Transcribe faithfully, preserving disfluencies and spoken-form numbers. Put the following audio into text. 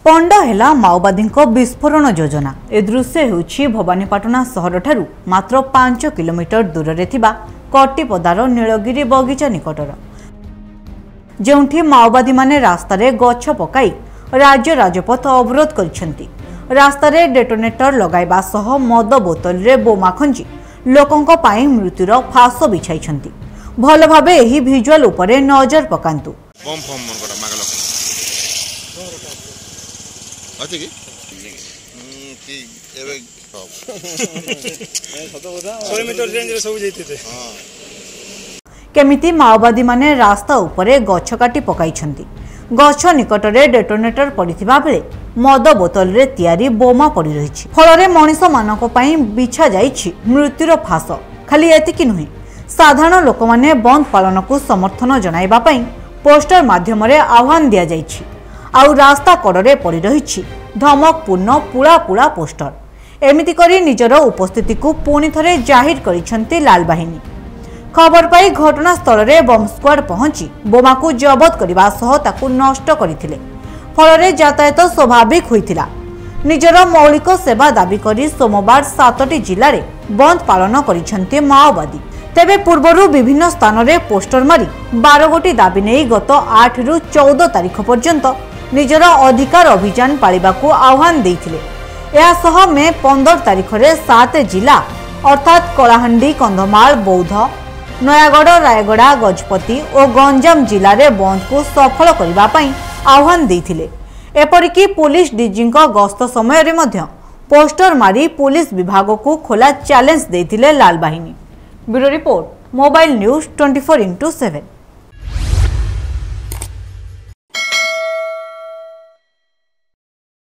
पंड है माओवादी विस्फोरण योजना। ए दृश्य होछि भवानीपाटना सहर ठारू मात्र पांच किलोमीटर दूर रे थिबा कटिपदार नीलगिरी बगीचा निकटर, जोंठी माओवादी माने रास्ता रे गछ पकाई राज्य राजपथ अवरोध करिसेंती। रास्ता रे डेटोनेटर लगाइबा सह मद बोतल रे बोमा खंजी लोकंक पाई मृत्युर फास बिछाइछंती। भल भाबे एही विजुअल उपरे नजर पकांतु। कम फॉर्म मन करा मागला अछि कि की एबे सौ मीटर रेंज रे सब जैते थे। केमिति माओवादी माने रास्ता उपरे गछ काटी पकाइछंती। गछ निकटरे डेटोनेटर पड़िथिबा बेले मद बोतल रे तयारी बोमा पड़ी रहिछि। फलरे मनिष मानक पई बिछा जाइछि मृत्युर फास। खाली एतिकी नुहे, साधारण लोक माने बंद पालन को समर्थन जनाइबा पई पोस्टर माध्यम रे आह्वान दिया जाइछि। आउ रास्ता कड़े पड़ी रहिछि धमकपूर्ण पुला पुला पोस्टर। एमिति करी निजर उपस्थिति को पुणी थरे जाहिर करिसेंती लाल बाहिनी। खबर पाई घटनास्थल रे बम स्क्वाड पहुंची बोमा को जबत करबा सह ताकू नष्ट करथिले। फलरे यातायात स्वाभाविक होइतिला। निजर मौलिक सेवा दाबी करी सोमवार सातटी जिल्ला रे बंद पालन करिसेंती माओवादी। तेबे पूर्वरु विभिन्न स्थान रे पोस्टर मारी बारह गोटी दाबी नहीं गत आठ रु चौदह तारीख पर्यंत निजर अधिकार अभियान पालिबाकू आह्वान देइथिले। या सह मे पंद्रह तारीख रे सात जिला अर्थात कलाहांडी, कंधमाल, बौद्ध, नयागढ़, रायगड़ा, गजपति और गंजाम जिले में बंद को सफल करबा पई आह्वान देइथिले। एपरिकी पुलिस डीजी गस्त समय रे मध्य पोस्टर मारी पुलिस विभाग को खोला चैलेंज देइथिले लाल बाहिनी। ब्यूरो रिपोर्ट, मोबाइल न्यूज चौबीस इंटू सात।